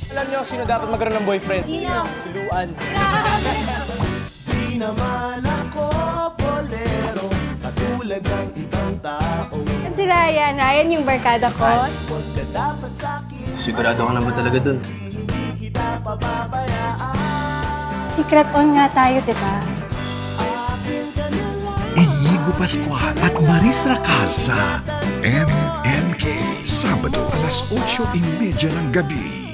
Alam niyo sino dapat magkaroon ng boyfriend? Sino? Si Luan. Di naman ako bolero, katulad ng ibang tao. Si Ryan. Ryan yung barkada ko. Huwag ka dapat sa'kin, Sigurado ka na ba talaga dun? hindi kita pababayaan. Secret on nga tayo, diba? Akin ka na lang. Inigo Pascual at Maris Racal sa MMK. Sabado alas 8:30 ng gabi.